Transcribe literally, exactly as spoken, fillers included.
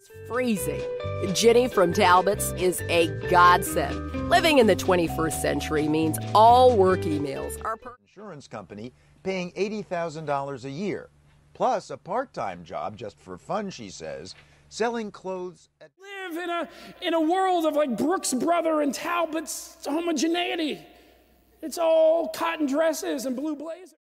Freezing. Jenny from Talbots is a godsend. Living in the twenty-first century means all work emails are per insurance company paying eighty thousand dollars a year, plus a part-time job just for fun, she says, selling clothes at live in a in a world of like Brooks Brother and Talbots homogeneity. It's all cotton dresses and blue blazers.